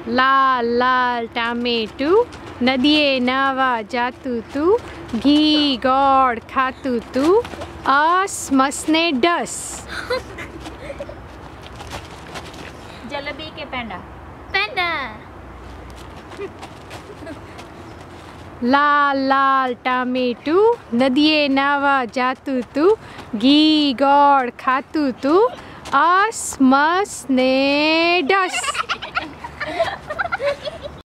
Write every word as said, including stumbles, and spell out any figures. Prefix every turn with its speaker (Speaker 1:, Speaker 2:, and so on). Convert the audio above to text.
Speaker 1: લાલ લાલ ટામેટું નદીએ નાવા જાતું તું ઘી ગોળ ખાતું તું અસ મસને ડસ.
Speaker 2: जलेबी के पेंडा.
Speaker 3: पेंडा.
Speaker 1: લાલ લાલ ટામેટું નદીએ નાવા જાતું તું ઘી ગોળ ખાતું તું અસ મસ ને ડસ.